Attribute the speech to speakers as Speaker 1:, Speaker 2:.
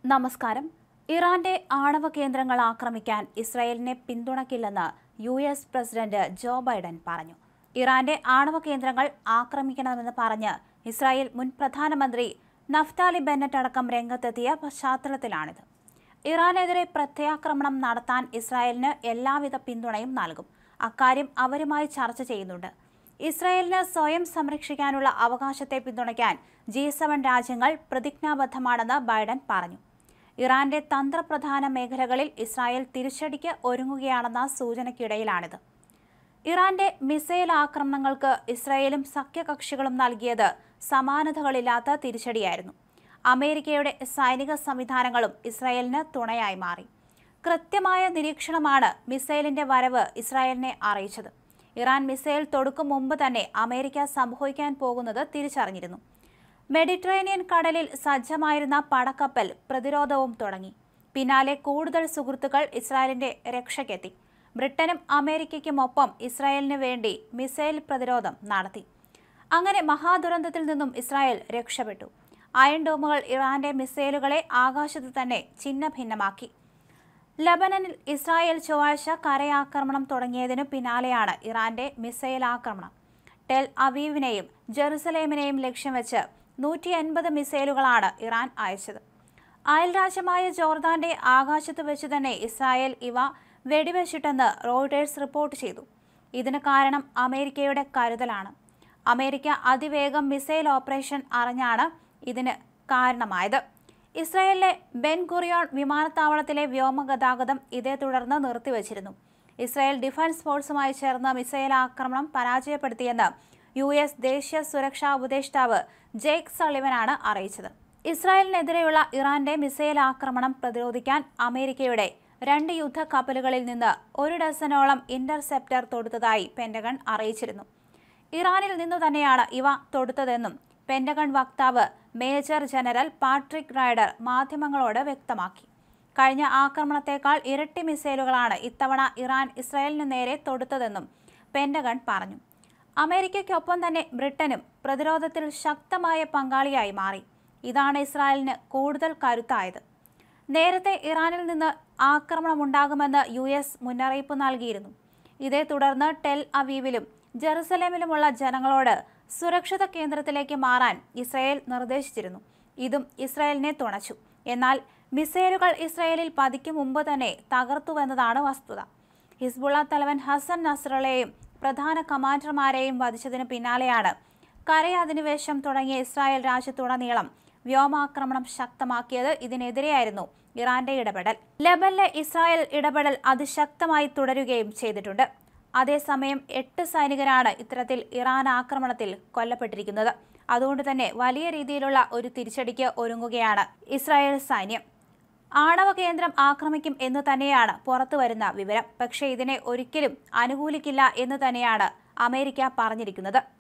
Speaker 1: നമസ്കാരം. ഇറാന്റെ ആണവ കേന്ദ്രങ്ങൾ ആക്രമിക്കാൻ ഇസ്രായേലിനെ പിന്തുണയ്ക്കില്ലെന്ന് യുഎസ് പ്രസിഡന്റ് ജോ ബൈഡൻ പറഞ്ഞു. ഇറാന്റെ ആണവ കേന്ദ്രങ്ങൾ ആക്രമിക്കണമെന്ന് പറഞ്ഞ് ഇസ്രായേൽ മുൻ പ്രധാനമന്ത്രി നഫ്താലി ബെന്നറ്റ് അടക്കം രംഗത്തെത്തിയ പശ്ചാത്തലത്തിലാണിത്. ഇറാനെതിരെ പ്രത്യാക്രമണം നടത്താൻ ഇസ്രായേലിന് എല്ലാവിധ പിന്തുണയും നൽകും. അക്കാര്യം അവരുമായി ചർച്ച ചെയ്യുന്നുണ്ട്. ഇസ്രായേലിന് സ്വയം സംരക്ഷിക്കാനുള്ള അവകാശത്തെ പിന്തുണയ്ക്കാൻ G7 രാജ്യങ്ങൾ പ്രതിജ്ഞാബദ്ധമാണെന്ന് ബൈഡൻ പറഞ്ഞു. ഇറാന്റെ തന്ത്രപ്രധാന മേഖലകളിൽ ഇസ്രായേൽ തിരിച്ചടിക്ക് ഒരുങ്ങുകയാണെന്ന സൂചനയ്ക്കിടയിലാണിത്. ഇറാന്റെ മിസൈൽ ആക്രമണങ്ങൾക്ക് ഇസ്രായേലും സഖ്യകക്ഷികളും നൽകിയത് സമാനതകളില്ലാത്ത തിരിച്ചടിയായിരുന്നു. അമേരിക്കയുടെ സൈനിക സംവിധാനങ്ങളും ഇസ്രായേലിന് തുണയായി മാറി. കൃത്യമായ നിരീക്ഷണമാണ് മിസൈലിന്റെ വരവ് ഇസ്രായേലിനെ അറിയിച്ചത്. ഇറാൻ മിസൈൽ തൊടുക്കും മുമ്പ് തന്നെ അമേരിക്ക സംഭവിക്കാൻ പോകുന്നത് തിരിച്ചറിഞ്ഞിരുന്നു. മെഡിറ്ററേനിയൻ കടലിൽ സജ്ജമായിരുന്ന പടക്കപ്പൽ പ്രതിരോധവും തുടങ്ങി. പിന്നാലെ കൂടുതൽ സുഹൃത്തുക്കൾ ഇസ്രായേലിന്റെ രക്ഷയ്ക്കെത്തി. ബ്രിട്ടനും അമേരിക്കയ്ക്കുമൊപ്പം ഇസ്രായേലിന് വേണ്ടി മിസൈൽ പ്രതിരോധം നടത്തി. അങ്ങനെ മഹാദുരന്തത്തിൽ നിന്നും ഇസ്രായേൽ രക്ഷപ്പെട്ടു. അയൺ ഡോമുകൾ ഇറാന്റെ മിസൈലുകളെ ആകാശത്ത് തന്നെ ഛിന്നഭിന്നമാക്കി. ലബനനിൽ ഇസ്രായേൽ ചൊവ്വാഴ്ച കരയാക്രമണം തുടങ്ങിയതിനു പിന്നാലെയാണ് ഇറാന്റെ മിസൈൽ ആക്രമണം. ടെൽ അവീവിനെയും ജെറുസലേമിനെയും ലക്ഷ്യം വെച്ച് 150 മിസൈലുകളാണ് ഇറാൻ അയച്ചത്. അയൽരാജ്യമായ ജോർദാന്റെ ആകാശത്ത് വെച്ച് തന്നെ ഇസ്രായേൽ ഇവ വെടിവെച്ചിട്ടെന്ന് റോയിട്ടേഴ്സ് റിപ്പോർട്ട് ചെയ്തു. ഇതിന് കാരണം അമേരിക്കയുടെ കരുതലാണ്. അമേരിക്ക അതിവേഗം മിസൈൽ ഓപ്പറേഷൻ അറിഞ്ഞാണ് ഇതിന് കാരണമായത്. ഇസ്രായേലിലെ ബെൻ ഗുറിയോൺ വിമാനത്താവളത്തിലെ വ്യോമഗതാഗതം ഇതേ തുടർന്ന് നിർത്തിവച്ചിരുന്നു. ഇസ്രായേൽ ഡിഫൻസ് ഫോഴ്സുമായി ചേർന്ന് മിസൈൽ ആക്രമണം പരാജയപ്പെടുത്തിയെന്ന് US ദേശീയ സുരക്ഷാ ഉപദേഷ്ടാവ് ജേക്ക് സള്ളിവനാണ് അറിയിച്ചത്. ഇസ്രായേലിനെതിരെയുള്ള ഇറാന്റെ മിസൈൽ ആക്രമണം പ്രതിരോധിക്കാൻ അമേരിക്കയുടെ 2 യുദ്ധക്കപ്പലുകളിൽ നിന്ന് 1 ഡസനോളം ഇന്റർസെപ്റ്റർ തൊടുത്തതായി പെന്റഗൺ അറിയിച്ചിരുന്നു. ഇറാനിൽ നിന്നു തന്നെയാണ് ഇവ തൊടുത്തതെന്നും പെന്റഗൺ വക്താവ് മേജർ ജനറൽ പാട്രിക് റൈഡർ മാധ്യമങ്ങളോട് വ്യക്തമാക്കി. കഴിഞ്ഞ ആക്രമണത്തേക്കാൾ ഇരട്ടി മിസൈലുകളാണ് ഇത്തവണ ഇറാൻ ഇസ്രായേലിന് നേരെ തൊടുത്തതെന്നും പെന്റഗൺ പറഞ്ഞു. അമേരിക്കയ്ക്കൊപ്പം തന്നെ ബ്രിട്ടനും പ്രതിരോധത്തിൽ ശക്തമായ പങ്കാളിയായി മാറി. ഇതാണ് ഇസ്രായേലിന് കൂടുതൽ കരുത്തായത്. നേരത്തെ ഇറാനിൽ നിന്ന് ആക്രമണമുണ്ടാകുമെന്ന് US മുന്നറിയിപ്പ് നൽകിയിരുന്നു. ഇതേ തുടർന്ന് ടെൽ അവീവിലും ജെറുസലേമിലുമുള്ള ജനങ്ങളോട് സുരക്ഷിത കേന്ദ്രത്തിലേക്ക് മാറാൻ ഇസ്രായേൽ നിർദ്ദേശിച്ചിരുന്നു. ഇതും ഇസ്രായേലിനെ തുണച്ചു. എന്നാൽ മിസൈലുകൾ ഇസ്രായേലിൽ പതിക്കും മുമ്പ് തന്നെ തകർത്തുവെന്നതാണ് വസ്തുത. ഹിസ്ബുള്ള തലവൻ ഹസൻ നസ്രള്ളയെയും പ്രധാന കമാൻഡർമാരെയും വധിച്ചതിന് പിന്നാലെയാണ് കരയധിനിവേശം തുടങ്ങിയ ഇസ്രായേൽ രാജ്യത്തുടനീളം വ്യോമാക്രമണം ശക്തമാക്കിയത്. ഇതിനെതിരെയായിരുന്നു ഇറാന്റെ ഇടപെടൽ. ലബനിലെ ഇസ്രായേൽ ഇടപെടൽ അതിശക്തമായി തുടരുകയും ചെയ്തിട്ടുണ്ട്. അതേസമയം 8 സൈനികരാണ് ഇത്തരത്തിൽ ഇറാൻ ആക്രമണത്തിൽ കൊല്ലപ്പെട്ടിരിക്കുന്നത്. അതുകൊണ്ട് തന്നെ വലിയ രീതിയിലുള്ള ഒരു തിരിച്ചടിക്ക് ഒരുങ്ങുകയാണ് ഇസ്രായേൽ സൈന്യം. ആണവ കേന്ദ്രം ആക്രമിക്കും എന്ന് തന്നെയാണ് പുറത്തുവരുന്ന വിവരം. പക്ഷേ ഇതിനെ ഒരിക്കലും അനുകൂലിക്കില്ല എന്ന് തന്നെയാണ് അമേരിക്ക പറഞ്ഞിരിക്കുന്നത്.